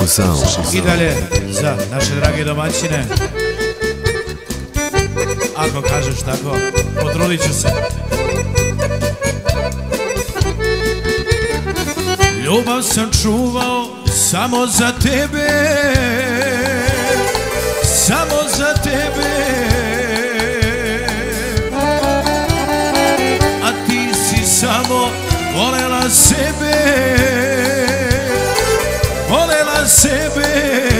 Sound. I dalje za naše drage domaćine. Ako kažeš tako, potrudit ću se. Ljubav sam čuvao samo za tebe, samo za tebe, a ti si samo volela sebe, volela sebe.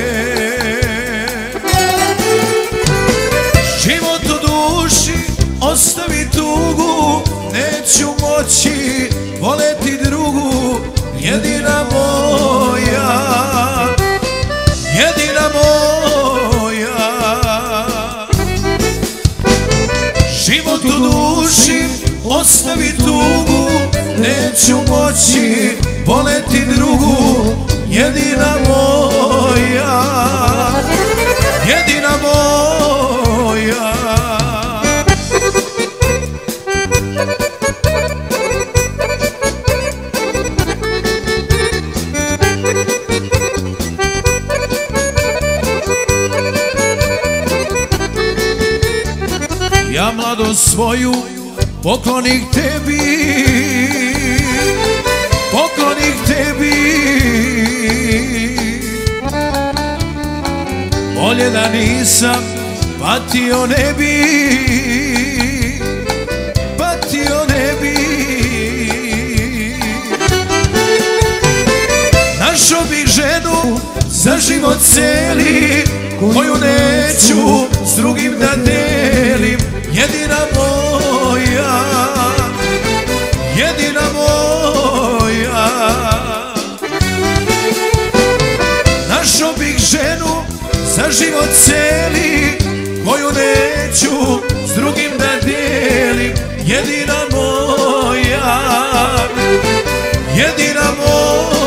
Život u duši ostavi tugu, neću moći voleti drugu, jedina moja, jedina moja. Život u duši ostavi tugu, neću moći voleti drugu, jedina moja, jedina moja. Ja mladost svoju poklonih tebi, poklonih tebi. Bolje da nisam patio ne bi, patio ne bi. Našao bih ženu za život celi, koju neću s drugim da delim, jedina moja, jedina moja. Našao bih ženu za život celi, koju neću s drugim da delim, jedina moja, jedina moja.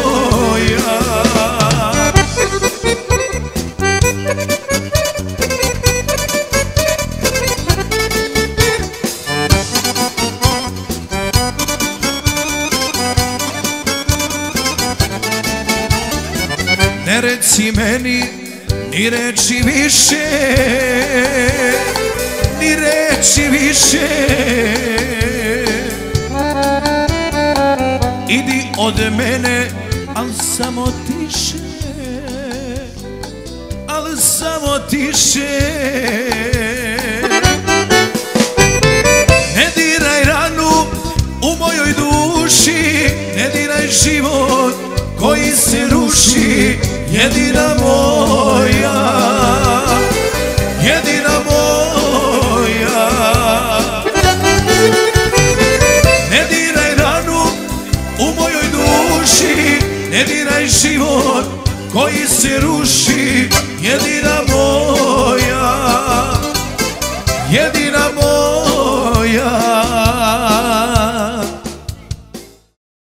Ne reci meni ni reči više, ni reči više. Idi od mene, al samo tiše, al samo tiše. Ne diraj ranu u mojoj duši, ne diraj život koji se ruši, jedina moja, jedina moja. Ne diraj ranu u mojoj duši, ne diraj život koji se ruši, jedina moja, jedina